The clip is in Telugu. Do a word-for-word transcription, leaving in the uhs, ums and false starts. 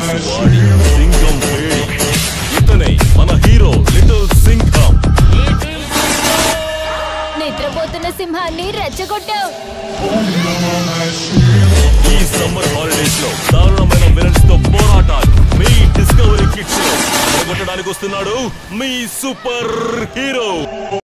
వాడి సింగం వేడి. ఇతనే మన హీరో లిటిల్ సింగం. నిద్రపోతున్న సింహాన్ని రెచ్చగొట్టావు. ఈ సమ్మర్ హాలిడేస్ లో దారుణమైన విలన్స్ తో పోరాటాలు మీ డిస్కవరీ కిడ్స్ లో కొట్టడానికి వస్తున్నాడు మీ సూపర్ హీరో.